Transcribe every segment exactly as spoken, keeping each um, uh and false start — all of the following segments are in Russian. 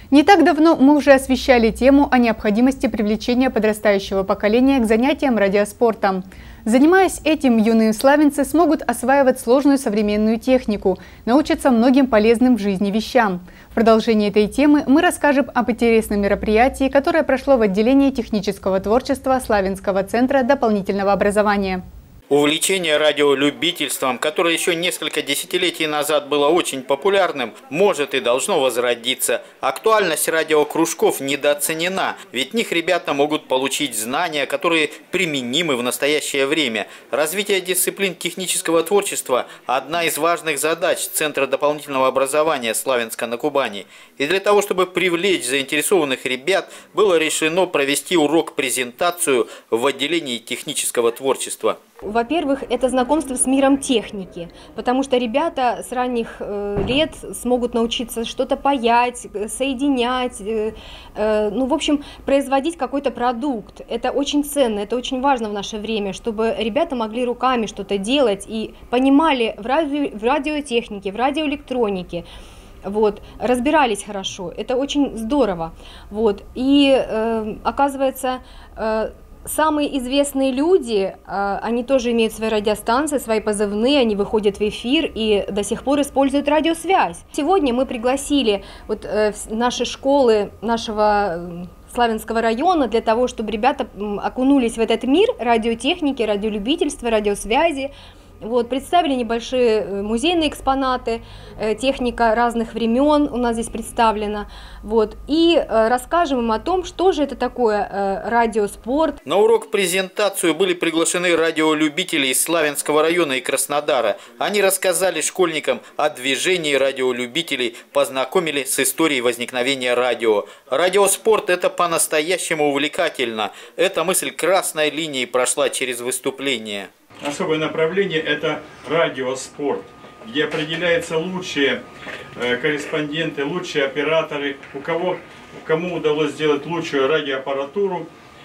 Не так давно мы уже освещали тему о необходимости привлечения подрастающего поколения к занятиям радиоспортом. Занимаясь этим, юные славянцы смогут осваивать сложную современную технику, научатся многим полезным в жизни вещам. В продолжении этой темы мы расскажем об интересном мероприятии, которое прошло в отделении технического творчества Славянского центра дополнительного образования. Увлечение радиолюбительством, которое еще несколько десятилетий назад было очень популярным, может и должно возродиться. Актуальность радиокружков недооценена, ведь в них ребята могут получить знания, которые применимы в настоящее время. Развитие дисциплин технического творчества – одна из важных задач Центра дополнительного образования Славянска на Кубани. И для того, чтобы привлечь заинтересованных ребят, было решено провести урок-презентацию в отделении технического творчества. Во-первых, это знакомство с миром техники, потому что ребята с ранних э, лет смогут научиться что-то паять, соединять, э, э, ну, в общем, производить какой-то продукт. Это очень ценно, это очень важно в наше время, чтобы ребята могли руками что-то делать и понимали в, радио, в радиотехнике, в радиоэлектронике. Вот, разбирались хорошо, это очень здорово. Вот, и э, оказывается, э, самые известные люди, они тоже имеют свои радиостанции, свои позывные, они выходят в эфир и до сих пор используют радиосвязь. Сегодня мы пригласили вот наши школы нашего Славянского района для того, чтобы ребята окунулись в этот мир радиотехники, радиолюбительства, радиосвязи. Вот, представили небольшие музейные экспонаты, техника разных времен у нас здесь представлена. Вот, и э, расскажем им о том, что же это такое э, радиоспорт. На урок-презентацию были приглашены радиолюбители из Славянского района и Краснодара. Они рассказали школьникам о движении радиолюбителей, познакомили с историей возникновения радио. Радиоспорт – это по-настоящему увлекательно. Эта мысль красной линией прошла через выступление. Особое направление – это радиоспорт, где определяются лучшие э, корреспонденты, лучшие операторы, у кого, кому удалось сделать лучшую радиоаппаратуру.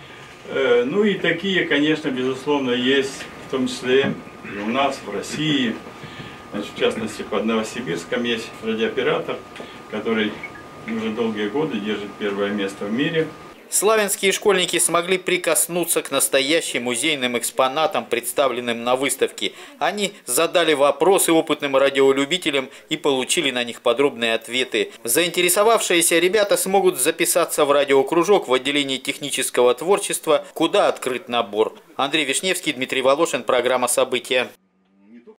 Э, ну и такие, конечно, безусловно, есть, в том числе и у нас, в России. Значит, в частности, под Новосибирском есть радиооператор, который уже долгие годы держит первое место в мире. Славянские школьники смогли прикоснуться к настоящим музейным экспонатам, представленным на выставке. Они задали вопросы опытным радиолюбителям и получили на них подробные ответы. Заинтересовавшиеся ребята смогут записаться в радиокружок в отделении технического творчества, куда открыт набор. Андрей Вишневский, Дмитрий Волошин, программа «События».